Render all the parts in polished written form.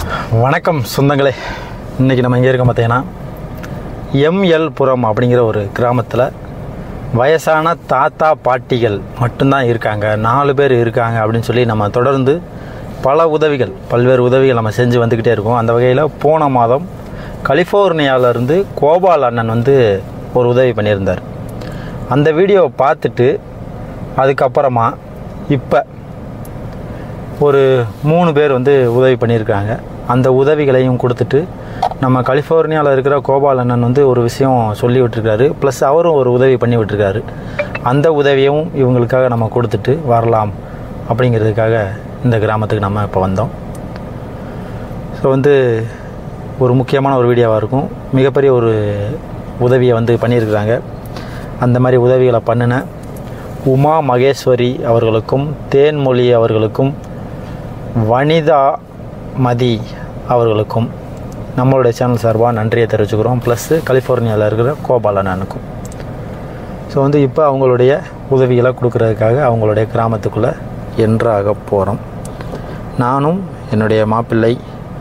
வணக்கம் சொந்தங்களே. இன்றைக்கி நம்ம இங்கே இருக்கோம் பார்த்தீங்கன்னா எம்எல் புரம் அப்படிங்கிற ஒரு கிராமத்தில் வயசான தாத்தா பாட்டிகள் மட்டும்தான் இருக்காங்க, 4 பேர் இருக்காங்க அப்படின்னு சொல்லி நம்ம தொடர்ந்து பல்வேறு உதவிகள் நம்ம செஞ்சு வந்துக்கிட்டே இருக்கோம். அந்த வகையில் போன மாதம் கலிஃபோர்னியாவிலேருந்து கோபால் அண்ணன் வந்து ஒரு உதவி பண்ணியிருந்தார். அந்த வீடியோவை பார்த்துட்டு அதுக்கப்புறமா இப்போ ஒரு 3 பேர் வந்து உதவி பண்ணியிருக்காங்க. அந்த உதவிகளையும் கொடுத்துட்டு நம்ம கலிஃபோர்னியாவில் இருக்கிற கோபால் அண்ணன் வந்து ஒரு விஷயம் சொல்லி விட்டுருக்காரு, ப்ளஸ் அவரும் ஒரு உதவி பண்ணி விட்டுருக்காரு. அந்த உதவியும் இவங்களுக்காக நம்ம கொடுத்துட்டு வரலாம் அப்படிங்கிறதுக்காக இந்த கிராமத்துக்கு நம்ம இப்போ வந்தோம். ஸோ வந்து ஒரு முக்கியமான ஒரு வீடியோவாக இருக்கும். மிகப்பெரிய ஒரு உதவியை வந்து பண்ணியிருக்கிறாங்க. அந்த மாதிரி உதவிகளை பண்ணின உமா மகேஸ்வரி அவர்களுக்கும், தேன்மொழி அவர்களுக்கும், வனிதா மதி அவர்களுக்கும் நம்மளுடைய சேனல் சார்பாக நன்றியை தெரிவிச்சுக்கிறோம். ப்ளஸ்ஸு கலிஃபோர்னியாவில் இருக்கிற கோபால் அண்ணனுக்கும். ஸோ வந்து இப்போ அவங்களுடைய உதவிகளை கொடுக்குறதுக்காக அவங்களுடைய கிராமத்துக்குள்ளே என்றாக போகிறோம். நானும் என்னுடைய மாப்பிள்ளை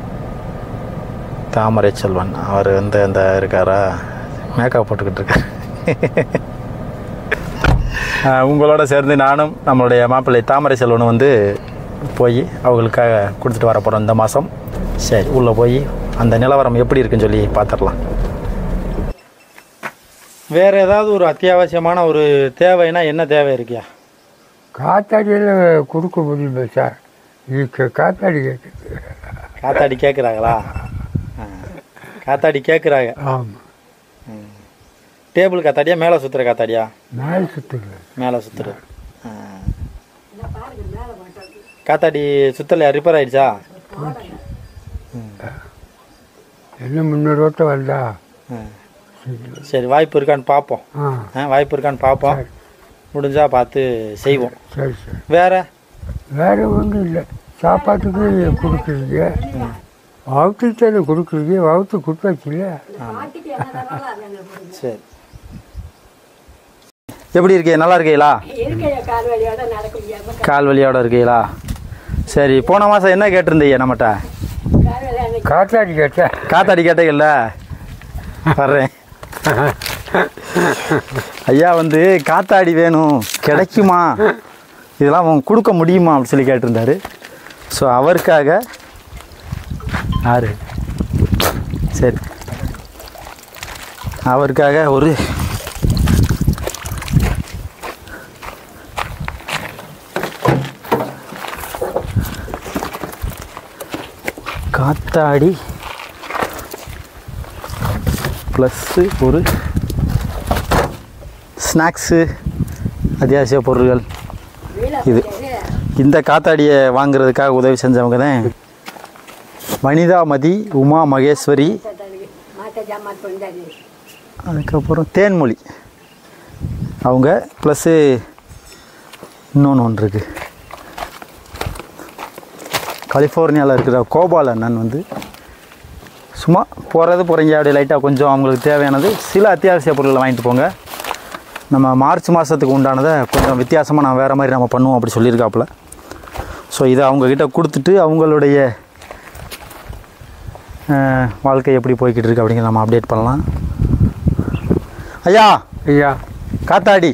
தாமரை செல்வன், அவர் வந்து அந்த இருக்காரா, மேக்கப் போட்டுக்கிட்டு இருக்கார். உங்களோட சேர்ந்து நானும் நம்மளுடைய மாப்பிள்ளை தாமரை செல்வனும் வந்து போய் அவங்களுக்காக கொடுத்துட்டு வர போகிறோம் இந்த மாதம். சரி, உள்ளே போய் அந்த நிலவரம் எப்படி இருக்குன்னு சொல்லி பார்த்துடலாம். வேறு ஏதாவது ஒரு அத்தியாவசியமான ஒரு தேவைன்னா என்ன தேவை இருக்கியா? காத்தாடியில் கொடுக்க முடியுமா சார்? இது காத்தாடி கேட்குது. காத்தாடி கேட்குறாங்களா? காத்தாடி கேட்குறாங்க. ஆமாம். டேபிள் காத்தாடியா, மேலே சுற்றுற காத்தாடியா? மேலே சுற்றுல. மேலே சுற்றுற காத்தாடி சுற்றலையா? ரிப்பேர் ஆகிடுச்சா? என்ன 300 ஓட்டம் வருதா? சரி, வாய்ப்பு இருக்கான்னு பார்ப்போம். வாய்ப்பு இருக்கான்னு பார்ப்போம், முடிஞ்சால் பார்த்து செய்வோம். சரி சார். வேறு ஒன்றும் இல்லை. சாப்பாட்டுக்கு கொடுக்குறீங்க, வகுத்துக்கு தானே கொடுக்குறீங்க, வகுத்து கொடுத்தாச்சு இல்லை? சரி. எப்படி இருக்கீங்க? நல்லா இருக்கீங்களா? கால் வலியோட இருக்கீங்களா? சரி, போன மாதம் என்ன கேட்டிருந்தீங்க நம்மகிட்ட? காத்தாடி கேட்டேன். காத்தாடி கேட்டீங்கல்ல, வர்றேன். ஐயா வந்து காத்தாடி வேணும், கிடைக்குமா, இதெல்லாம் கொடுக்க முடியுமா அப்படின்னு சொல்லி கேட்டிருந்தாரு. ஸோ அவருக்காக சரி, அவருக்காக ஒரு காத்தாடி ப்ளஸ்ஸு ஒரு ஸ்நாக்ஸு, அத்தியாவசிய பொருட்கள். இந்த காத்தாடியை வாங்கிறதுக்காக உதவி செஞ்சவங்க தான் வனிதா மதி, உமா மகேஸ்வரி, அதுக்கப்புறம் தேன்மொழி அவங்க, ப்ளஸ்ஸு இன்னொன்று ஒன்று இருக்குது, கலிஃபோர்னியாவில் இருக்கிற கோபால் அண்ணன் வந்து சும்மா போகிறீங்க அப்படியே லைட்டாக கொஞ்சம் அவங்களுக்கு தேவையானது சில அத்தியாவசிய பொருட்களை வாங்கிட்டு போங்க, நம்ம மார்ச் மாதத்துக்கு உண்டானதை கொஞ்சம் வித்தியாசமாக நான் வேறு மாதிரி நம்ம பண்ணுவோம் அப்படி சொல்லியிருக்காப்புல. ஸோ இதை அவங்கக்கிட்ட கொடுத்துட்டு அவங்களுடைய வாழ்க்கை எப்படி போய்கிட்டு இருக்கு அப்படிங்கிற நம்ம அப்டேட் பண்ணலாம். ஐயா காத்தாடி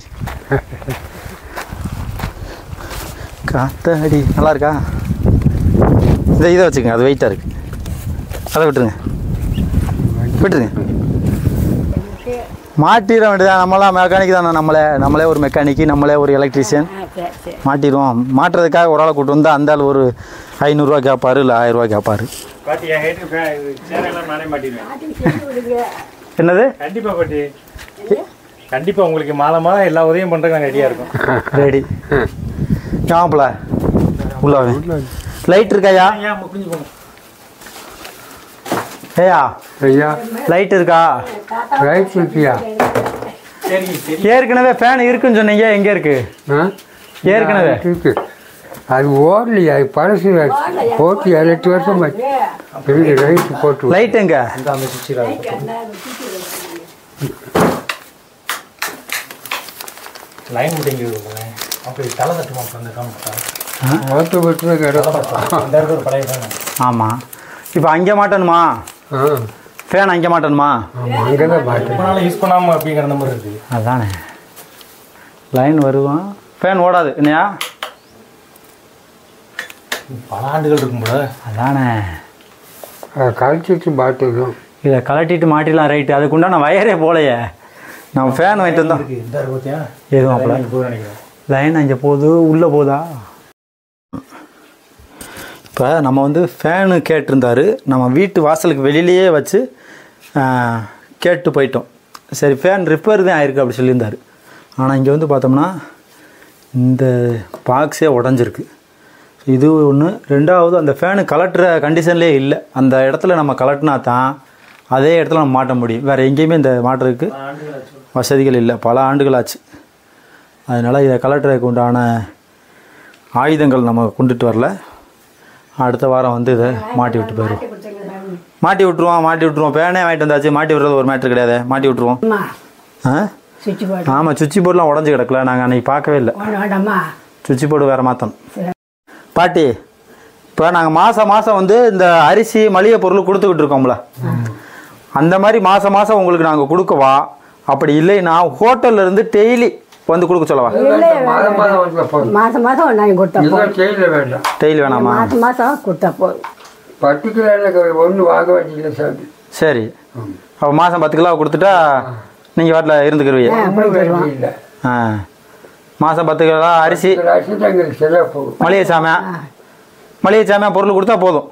காத்தாடி நல்லா இருக்கா? இதை வச்சுக்கோங்க, அது வெயிட்டாக இருக்குது, அதை விட்டுருங்க. மாட்டிட வேண்டியதான். நம்மளாம் மெக்கானிக் தானே, நம்மளே ஒரு மெக்கானிக்கு, நம்மளே ஒரு எலக்ட்ரிஷியன். மாட்டிடுவோம். மாட்டுறதுக்காக ஒரு ஆளை கூப்பிட்டு வந்தால் அந்த ஆள் ஒரு 500 ரூபா கேட்பாரு, இல்லை 1000 ரூபா கேட்பாரு. என்னது? கண்டிப்பாக உங்களுக்கு மாதமாக எல்லா உதவியும் பண்ணுறதுக்கு நாங்கள் ரெடியாக இருக்கோம். ரெடி. ஆமாம்ல, உள்ள லைட் இருக்காயா? ஐயா லைட் இருக்கா? ரைட் இருக்கியா? ஏற்கனவே ஃபேன் இருக்குன்னு சொன்னீங்க, எங்கே இருக்கு? ஏற்கனவே இருக்கு, அது ஓடலையா? அது பழசு போட்டு 7-8 வருஷம் ரைட்டு போட்டு. லைட் எங்க? லைன் முடிங்கிறது அப்படி தலை தட்டுமா? ஆமாம். இப்போ அங்கே மாட்டணுமா? ஃபேன் அங்கே மாட்டணுமா? அங்கே தான் மாட்டேன். யூஸ் பண்ணாமல் அப்படிங்கிற நம்பர் இருக்குது. அதானே லைன் வருவான், ஃபேன் ஓடாது என்னையா? பல ஆண்டுகள் இருக்கும் போல. அதானே கழிச்சிட்டு மாட்டணும். இதை கலட்டிட்டு மாட்டிடலாம். ரைட்டு, அதுக்குண்டான வயரே போலையே. நம்ம ஃபேன் வாங்கிட்டு வந்தோம். இந்த பார்த்தியா எதுவும் அப்பல போகுது நினைக்கிறேன். லைன் அங்கே போகுது, உள்ளே போதா? இப்போ நம்ம வந்து ஃபேனு கேட்டிருந்தாரு, நம்ம வீட்டு வாசலுக்கு வெளியிலேயே வச்சு கேட்டு போயிட்டோம். சரி ஃபேன் ரிப்பேர் தான் ஆயிருக்கு அப்படி சொல்லியிருந்தார். ஆனால் இங்கே வந்து பார்த்தோம்னா இந்த பாக்ஸே உடஞ்சிருக்கு. இது ஒன்று. ரெண்டாவது அந்த ஃபேனு கலட்டுற கண்டிஷன்லேயே இல்லை. அந்த இடத்துல நம்ம கலட்டினா தான் அதே இடத்துல நம்ம மாட்ட முடியும். வேறு எங்கேயுமே இந்த மாட்டுறதுக்கு வசதிகள் இல்லை. பல ஆண்டுகள் ஆச்சு. அதனால் இதை கலட்டுறதுக்கு உண்டான ஆயுதங்கள் நம்ம கொண்டுட்டு வரல. அடுத்த வாரம் வந்து இதை மாட்டி விட்டு போயிடுவோம். மாட்டி விட்ருவோம். ஃபேனே வாங்கிட்டு வந்தாச்சு, மாட்டி விடுறது ஒரு மேட்ரு கிடையாது. மாட்டி விட்ருவோம். ஆமாம், சுவிட்ச் போர்டெலாம் உடஞ்சி கிடக்கல. நாங்கள் அன்றைக்கி பார்க்கவே இல்லை. சுவிட்ச் போர்டு வேறு மாற்றணும். பாட்டி, இப்போ நாங்கள் மாதம் வந்து இந்த அரிசி மளிகை பொருள் கொடுத்துக்கிட்டு இருக்கோம்ல, அந்த மாதிரி மாதம் உங்களுக்கு நாங்கள் கொடுக்கவா? அப்படி இல்லைன்னா ஹோட்டல்ல இருந்து டெய்லி வந்து கொடுக்க சொல்லவா? மாதம் வாங்கி கொடுத்தா வேண்டாம். டெய்லி வேணாமா? மாதம் கொடுத்தா போதும். 10 கிலோ ஒன்று வாங்க வேண்டியதில்லை சார். சரி, அப்போ மாதம் 10 கிலோ கொடுத்துட்டா நீங்கள் வீட்டில் இருந்துக்கிருவீங்க. இல்லை, மாதம் 10 கிலோ அரிசி, சரியாக போகும். மளிகை சாமியாக பொருள் கொடுத்தா போதும்.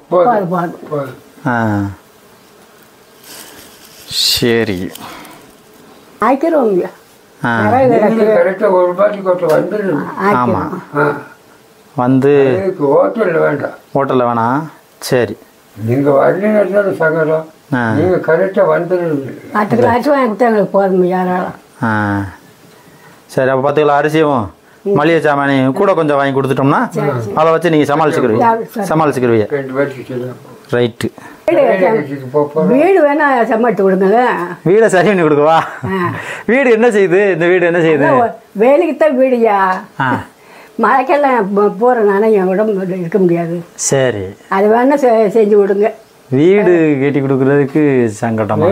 சரி, ஆக்கிடுவோம். கரெக்டாக ஒரு ரூபாய்க்கு கொண்டு வந்துடும். ஆமாம், வந்து ஹோட்டலில் வேண்டாம். ஹோட்டலில் வேணாம். சரி, நீங்கள் வரலன்னு சங்கடம். நீங்கள் கரெக்டாக வந்துடுங்க. 10 கிலோ அரிசி வாங்கி கொடுத்தா எங்களுக்கு போதும் யாராலும். சரி, அப்போ 10 கிலோ அரிசியும் மளிகை சாமானையும் கூட கொஞ்சம் வாங்கி கொடுத்துட்டோம்னா அதை வச்சு நீங்கள் சமாளிச்சுக்கிருவீங்க. ரைட்டு. வீடு வேணா சமாளித்து கொடுங்க. வீடை சரி பண்ணி கொடுக்கவா? வீடு என்ன செய்யுது? இந்த வீடு என்ன செய்யுது? வேலைக்கு தான் வீடுயா. மழைக்கெல்லாம் போகிறனால என் உடம்பு இருக்க முடியாது. சரி, அது வேணா செஞ்சு விடுங்க. வீடு கட்டி கொடுக்குறதுக்கு சங்கடமா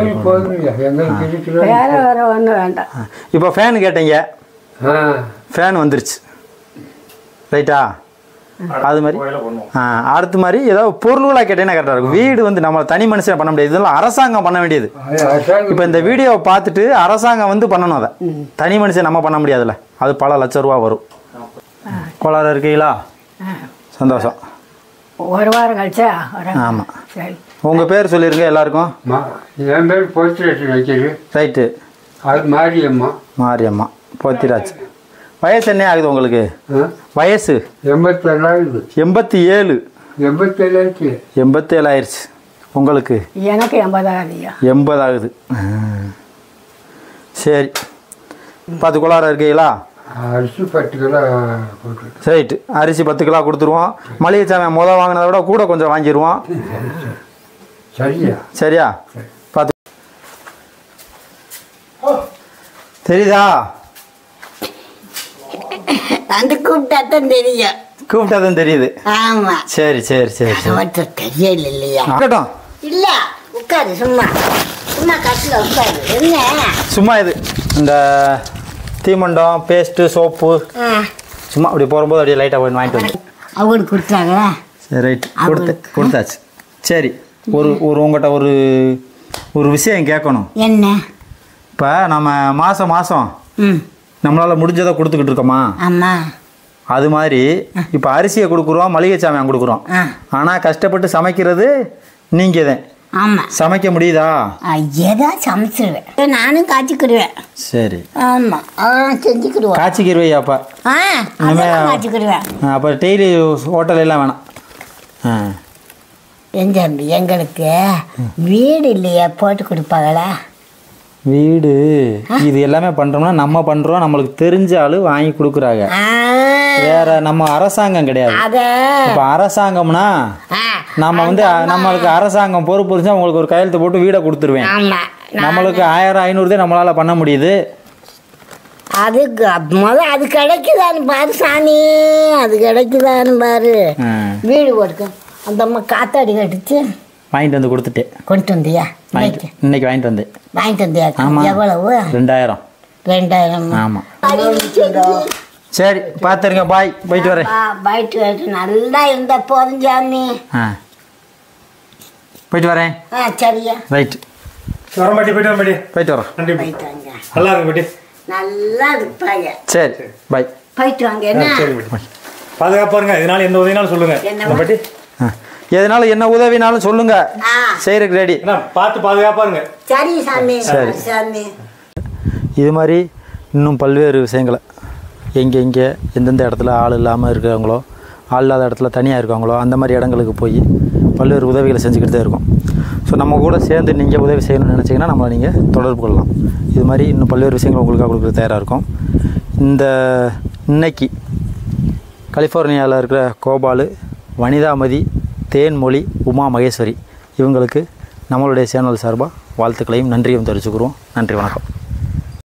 வேற ஒன்றும் வேண்டாம். இப்போ ஃபேன் கேட்டீங்க, ஃபேன் வந்துருச்சு. ரைட்டா? அது மாதிரி அடுத்த மாதிரி ஏதாவது பொருள்களாக கேட்டீங்கன்னா கரெக்டாக இருக்கும். வீடு வந்து நம்ம தனி மனுஷன் பண்ண முடியாது. இதெல்லாம் அரசாங்கம் பண்ண வேண்டியது. இப்போ இந்த வீடியோவை பார்த்துட்டு அரசாங்கம் வந்து பண்ணணும். அதை தனி மனுஷன் நம்ம பண்ண முடியாதுல்ல. அது பல லட்சம் ரூபா வரும். கோளாறு இருக்கீங்களா? சந்தோஷம். ஒரு வாரம் கழிச்சா? ஆமாம். சரி, உங்கள் பேர் சொல்லிடுங்க எல்லாருக்கும். என் பேர் போத்திராஜ் வைக்கிறது. ரைட்டு. அது மாரியம்மா போத்திராஜ். வயசு என்ன ஆகுது உங்களுக்கு? வயசு 87. 87. 87 ஆயிடுச்சு உங்களுக்கு? எனக்கு 80 ஆகுதுயா. 80 ஆகுது. சரி, 10 கோளாறு இருக்கீங்களா? அரிசி 10 கிலோ. ரைட்டு, அரிசி 10 கிலோ கொடுத்துருவோம். மளிகை சாமான் வாங்கினதை விட கூட கொஞ்சம் வாங்கிடுவோம். சரியா? பார்த்து தெரியுதா? அந்த கூப்பிட்டாதான் தெரியும். கூப்பிட்டாதான் தெரியுது. ஆமா. சரி சரி சரி தெரியல இல்லையா? இருக்கட்டும். இல்ல, உட்காரு. சும்மா கட்டில உட்காரு. என்ன சும்மா இது இந்த தீமண்டம், பேஸ்ட்டு, சோப்பு சும்மா அப்படி போகும்போது அப்படியே லைட்டாக போய் வாங்கிட்டு வந்து அவங்களுக்கு கொடுத்தாங்களா? சரி, ரைட். கொடுத்தாச்சு. சரி, உங்கள்கிட்ட ஒரு விஷயம் கேட்கணும். என்ன? இப்போ நம்ம மாதம் நம்மளால் முடிஞ்சதை கொடுத்துக்கிட்டு இருக்கோமா? ஆமாம். அது மாதிரி இப்போ அரிசியை கொடுக்குறோம், மளிகை சாமான் கொடுக்குறோம். ஆனால் கஷ்டப்பட்டு சமைக்கிறது நீங்கள் தான். ஆமாம். சமைக்க முடியுதா? ஏதா சமைச்சிருவேன். நானும் காய்ச்சிக்கிடுவேன். சரி. ஆமாம், செஞ்சுக்கிடுவேன். காய்ச்சிக்கிடுவையா? அப்போ காய்ச்சிக்கிடுவேன். அப்போ டெய்லி ஹோட்டல் எல்லாம் வேணாம். எங்களுக்கு வீடு இல்லையா? போட்டு கொடுப்பாங்களா? வீடு இது எல்லாமே பண்ணுறோம்னா நம்ம பண்ணுறோம். நம்மளுக்கு தெரிஞ்ச ஆளு வாங்கி கொடுக்குறாங்க. வேற நம்ம அரசாங்கம் கிடையாது. இப்போ அரசாங்கம்னா நம்ம வந்து நம்மளுக்கு அரசாங்கம் பொறுப்பு இருந்துச்சா உங்களுக்கு ஒரு கையெழுத்து போட்டு வீடை கொடுத்துருவேன். நம்மளுக்கு 1000 500 தான் நம்மளால் பண்ண முடியுது. அதுக்கு அது கிடைக்குதான்னு பாரு சாமி. அது கிடைக்குதான்னு பாரு. வீடு போட்டுக்க. அந்த அம்மா காத்தாடி கட்டுச்சு. வாங்கிட்டு வந்து கொடுத்துட்டேன். கொண்டு வந்தியா? இன்னைக்கு இன்னைக்கு வாங்கிட்டு வந்தேன். வாங்கிட்டு வந்தியா? ஆமாம். எவ்வளவு? 2000. 2000. ஆமாம். சரி பார்த்துருங்க. பாய். போயிட்டு வரேன். போயிட்டு நல்லா இருந்த போதும் சாமி. ஆ போயிட்டு வரேன். சரியா? ரைட். வர மாட்டி போயிட்டு வர மாட்டி. போயிட்டு வரோம். நன்றி. போயிட்டு வாங்க. நல்லா இருக்கு மாட்டி. நல்லா இருப்பாங்க. சரி பாய். போயிட்டு வாங்க. என்ன சரி மாட்டி. பாதுகாப்பா இருங்க. இதனால எந்த உதவினாலும் சொல்லுங்க. என்ன மாட்டி. எதனால என்ன உதவினாலும் சொல்லுங்க. செய்கிறதுக்கு ரெடி. என்ன பார்த்து பாதுகாப்பா இருங்க. சரி சாமி. சரி. சாமி. இது மாதிரி இன்னும் பல்வேறு விஷயங்களை எங்கே எந்தெந்த இடத்துல ஆள் இல்லாமல் இருக்கிறவங்களோ, ஆள் இல்லாத இடத்துல தனியாக இருக்காங்களோ, அந்த மாதிரி இடங்களுக்கு போய் பல்வேறு உதவிகளை செஞ்சுக்கிட்டு தான் இருக்கும். ஸோ நம்ம கூட சேர்ந்து நீங்கள் உதவி செய்யணும்னு நினச்சிங்கன்னா நம்மளை நீங்கள் தொடர்பு கொள்ளலாம். இது மாதிரி இன்னும் பல்வேறு விஷயங்கள் உங்களுக்காக கொடுக்குறது தயாராக இருக்கும். இன்னைக்கு கலிஃபோர்னியாவில் இருக்கிற கோபாலு, வனிதாமதி, தேன்மொழி, உமா மகேஸ்வரி இவங்களுக்கு நம்மளுடைய சேனல் சார்பாக வாழ்த்துக்களையும் நன்றியும் தெரிவிச்சுக்கிறோம். நன்றி, வணக்கம்.